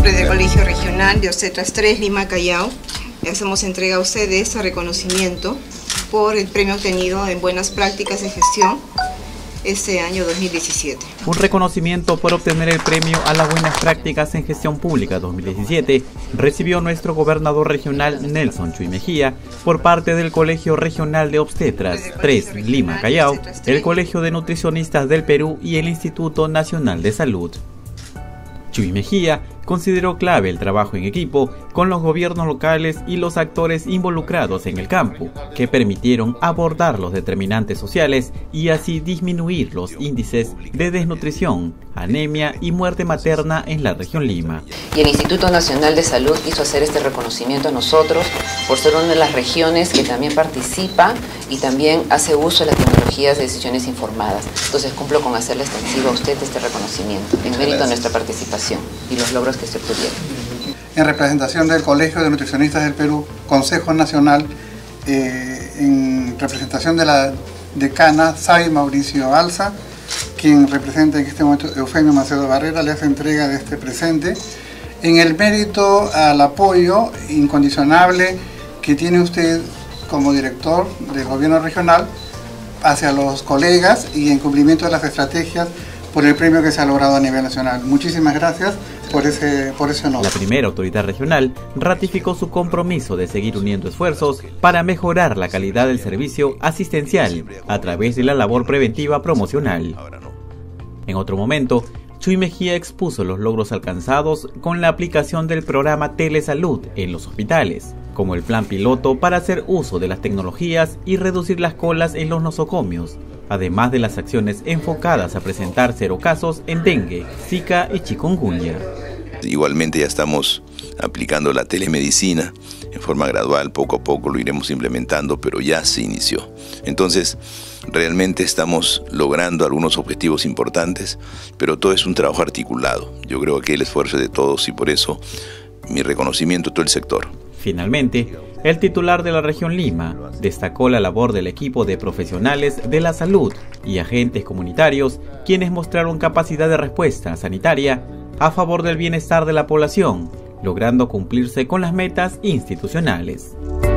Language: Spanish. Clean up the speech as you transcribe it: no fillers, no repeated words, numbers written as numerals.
nombre del Colegio Regional de Obstetras 3 Lima Callao, le hacemos entrega a ustedes este reconocimiento por el premio obtenido en Buenas Prácticas de Gestión este año 2017. Un reconocimiento por obtener el premio a las Buenas Prácticas en Gestión Pública 2017 recibió nuestro gobernador regional Nelson Chuy Mejía por parte del Colegio Regional de Obstetras 3 Lima Callao, el Colegio de Nutricionistas del Perú y el Instituto Nacional de Salud. Chuy Mejía consideró clave el trabajo en equipo con los gobiernos locales y los actores involucrados en el campo, que permitieron abordar los determinantes sociales y así disminuir los índices de desnutrición, anemia y muerte materna en la región Lima. Y el Instituto Nacional de Salud quiso hacer este reconocimiento a nosotros por ser una de las regiones que también participa y también hace uso de las tecnologías de decisiones informadas. Entonces cumplo con hacerle extensivo a usted este reconocimiento en mérito a nuestra participación y los logros que se obtuvieron. En representación del Colegio de Nutricionistas del Perú, Consejo Nacional, en representación de la decana Say Mauricio Alza, quien representa en este momento Eufemio Macedo Barrera, le hace entrega de este presente, en el mérito al apoyo incondicionable que tiene usted como director del gobierno regional hacia los colegas y en cumplimiento de las estrategias por el premio que se ha logrado a nivel nacional. Muchísimas gracias por ese honor. La primera autoridad regional ratificó su compromiso de seguir uniendo esfuerzos para mejorar la calidad del servicio asistencial a través de la labor preventiva promocional. En otro momento, Chuy Mejía expuso los logros alcanzados con la aplicación del programa Telesalud en los hospitales, como el plan piloto para hacer uso de las tecnologías y reducir las colas en los nosocomios, además de las acciones enfocadas a presentar 0 casos en dengue, zika y chikungunya. Igualmente ya estamos aplicando la telemedicina en forma gradual, poco a poco lo iremos implementando, pero ya se inició. Entonces, realmente estamos logrando algunos objetivos importantes, pero todo es un trabajo articulado. Yo creo que el esfuerzo es de todos y por eso mi reconocimiento a todo el sector. Finalmente, el titular de la región Lima destacó la labor del equipo de profesionales de la salud y agentes comunitarios, quienes mostraron capacidad de respuesta sanitaria a favor del bienestar de la población, logrando cumplirse con las metas institucionales.